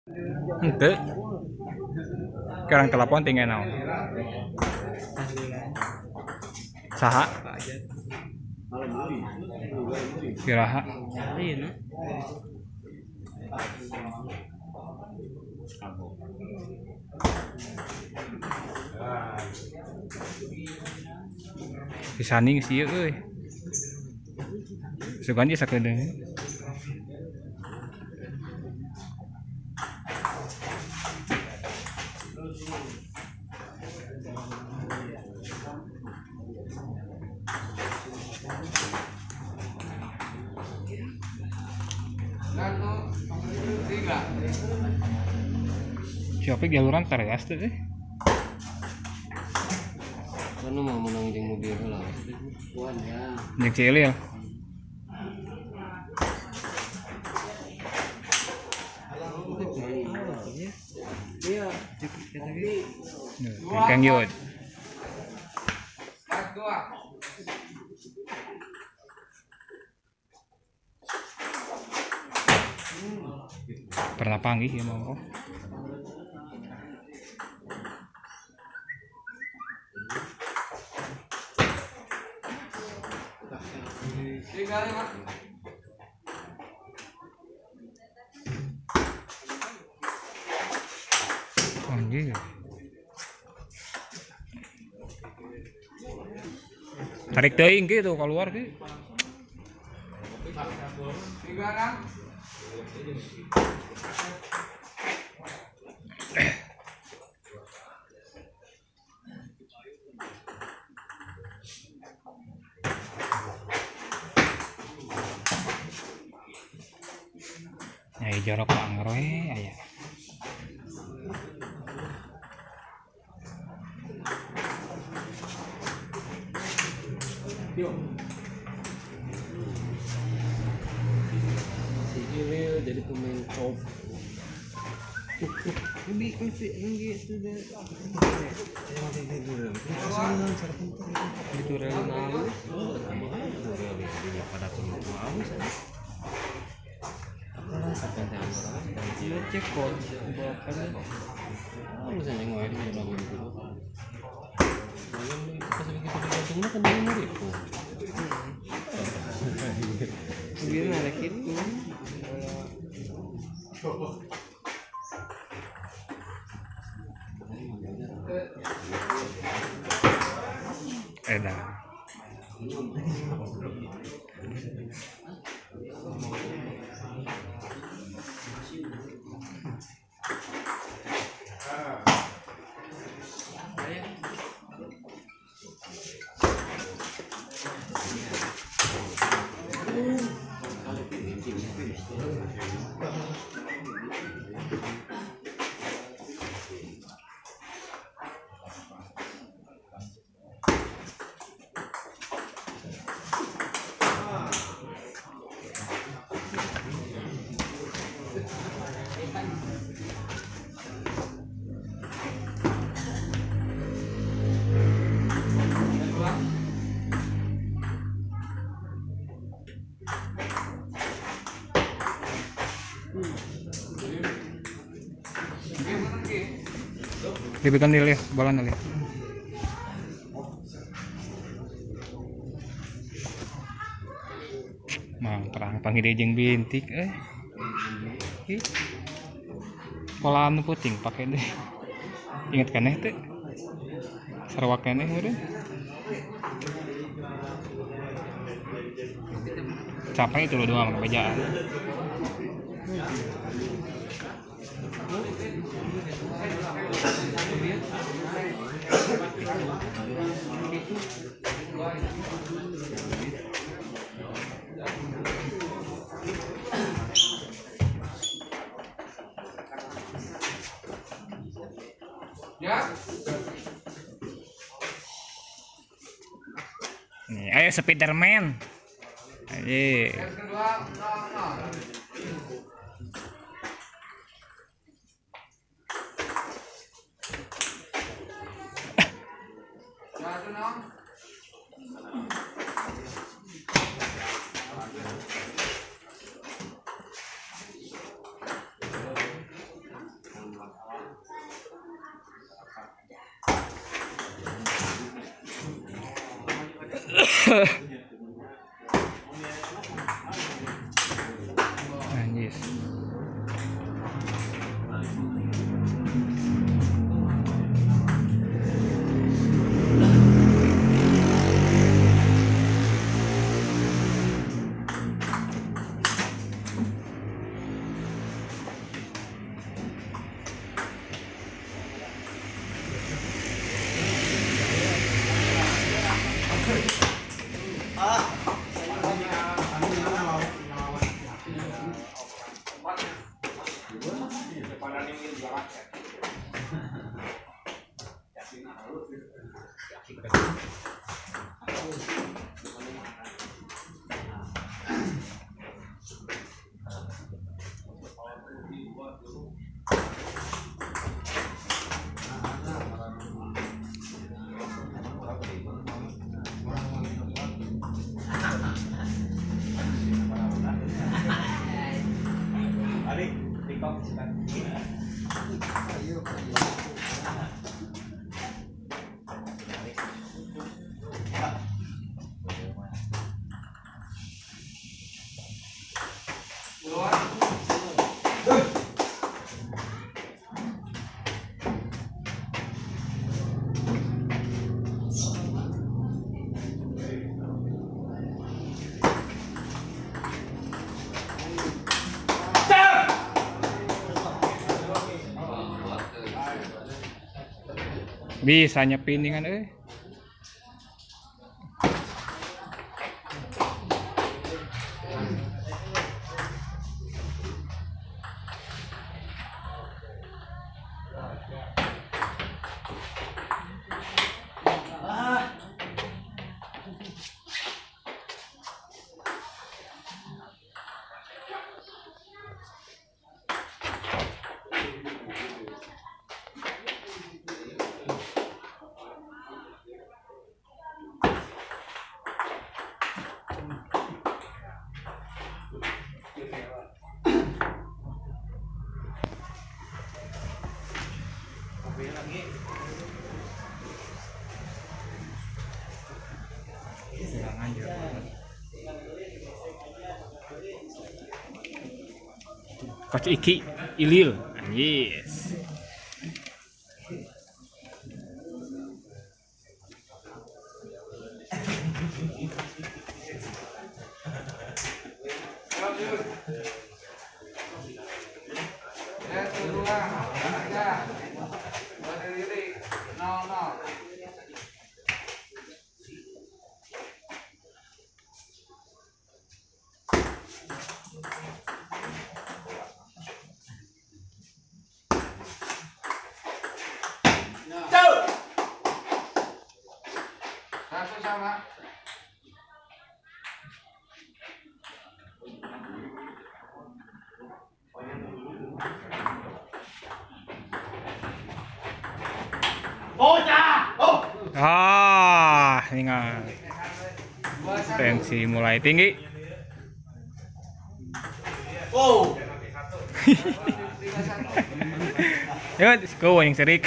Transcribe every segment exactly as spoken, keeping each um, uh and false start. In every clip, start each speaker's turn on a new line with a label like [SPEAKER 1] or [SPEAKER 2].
[SPEAKER 1] Ente. Sekarang telepon tinggal naon. Saha? Kiraha. Pisaning sih euy. Sugan ieu sakedeung. Siapa jaluran tareas teh?
[SPEAKER 2] Anu mau menang jeung mobil heula. Kuan ya.
[SPEAKER 1] Jeung Cilil.
[SPEAKER 2] Iya.
[SPEAKER 1] Kang Yud. Pernah panggil ya mau. Anjir. Tarik teuing gitu keluar ge. Nyai jorok pangroe aya.
[SPEAKER 2] Si Cilil jadi pemain top.
[SPEAKER 3] Lebih lebih gitu deh.
[SPEAKER 2] Itu rel nalu. Pada turun mau sana. Sampai tanggal dia cek kok bawakan. Oh, misalnya ngoel di lagu itu. Lalu pas begitu digantungnya kan dia murid tuh.
[SPEAKER 3] Dia narik itu.
[SPEAKER 1] Edan. Dibikin nilai bola nilai. Mang terang panggil dia jeung bintik eh. Ih. Pola anu puting pakai deh. Ingat kan eh teh? Sarawak keneh meureun. Capek itu lo doang bejaan.
[SPEAKER 4] Ya.
[SPEAKER 1] Nih, ayo Spiderman. Ayo. Anjis. Bisa nyepin kan eh. Coach Iki Ilil anjis.
[SPEAKER 4] Satu sama.
[SPEAKER 1] Ah, ingat. Tensi mulai tinggi.
[SPEAKER 2] Oh.
[SPEAKER 1] Ya, kau yang serik.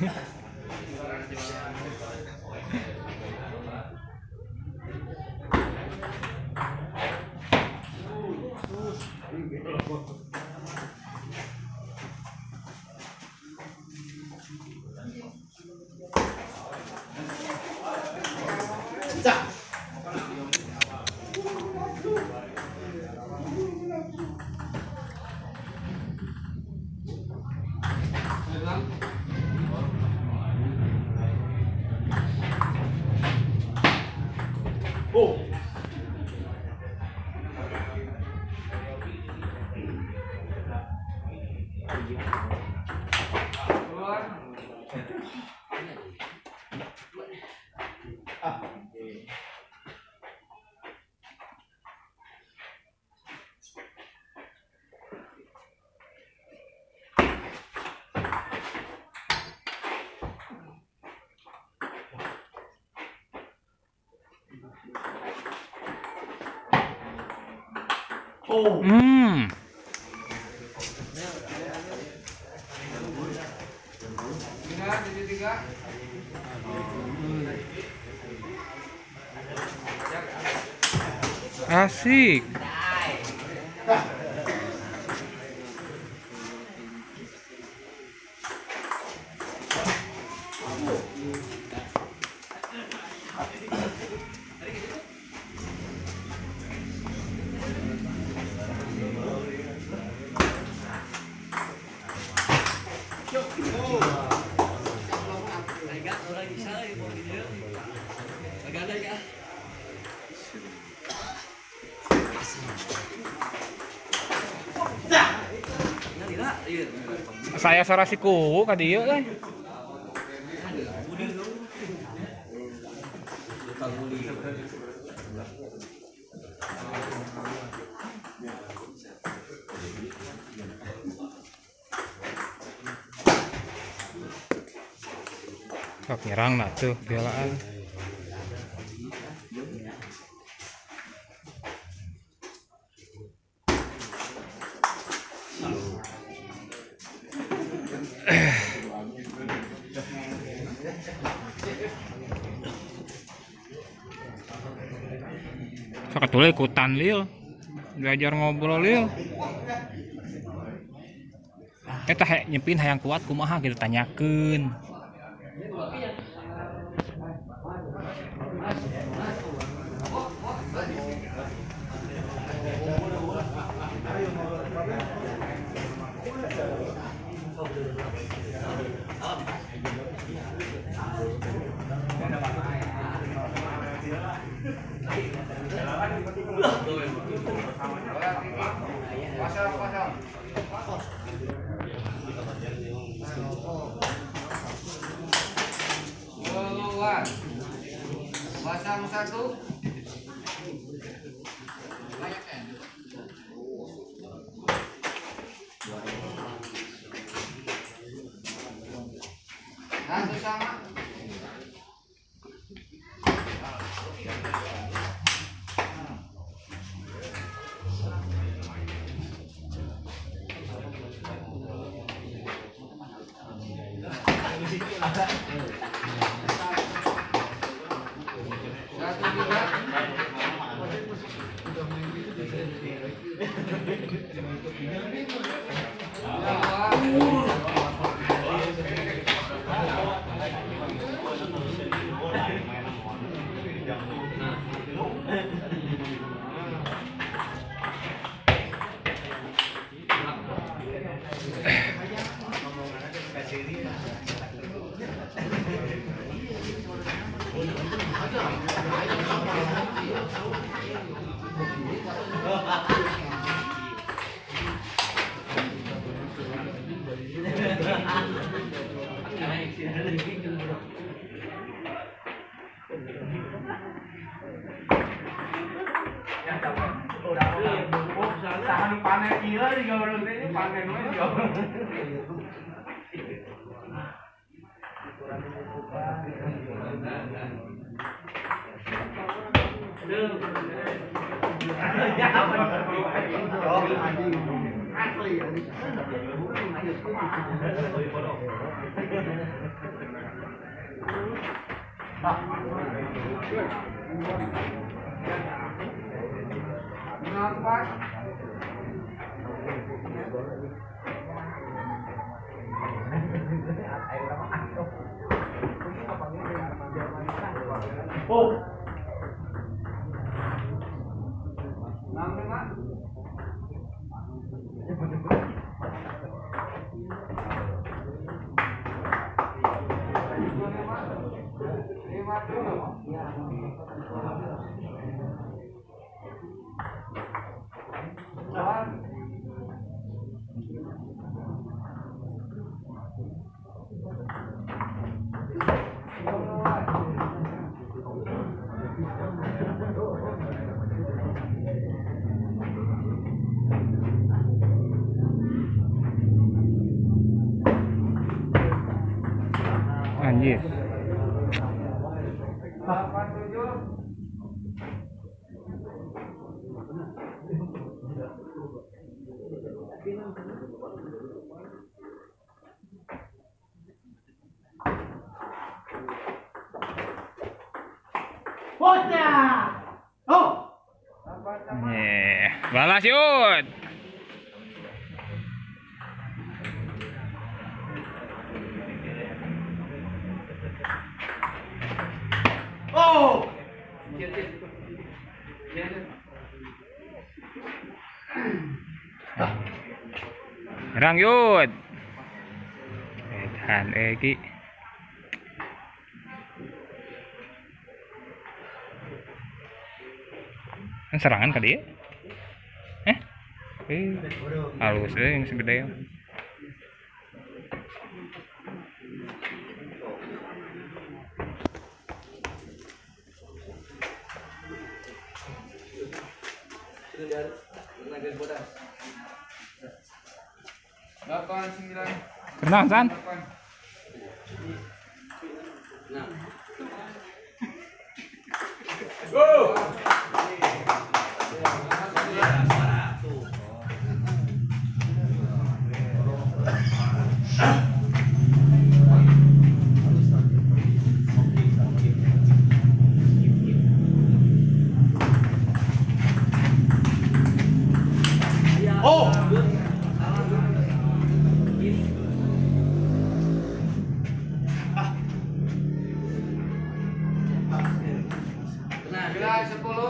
[SPEAKER 2] Oh. Oh.
[SPEAKER 1] Hmm.
[SPEAKER 4] Tiga, tiga, tiga.
[SPEAKER 1] Asik. Saya sarasi kuwu ka dieu euy. Sok nyerang nah tuh biolaan. Sok atuh ikutan lil. Belajar ngobrol lil. Eta he nyepin hayang kuat kumaha kita tanyakeun.
[SPEAKER 4] Kosong, kosong. Keluar. Pasang satu. Banyak kan? Satu sama. Tahan panen gila juga menurut ini panen juga. Oh.
[SPEAKER 1] Anjir.
[SPEAKER 5] Bocah! Oh!
[SPEAKER 1] Balas yud.
[SPEAKER 4] Oh!
[SPEAKER 1] Rang yud. Edan iki. Kan serangan kali ya? Eh? Eh, halus deh yang segede.
[SPEAKER 4] Delapan sembilan.
[SPEAKER 1] Tenang, San.
[SPEAKER 4] Delapan. Bila sepuluh.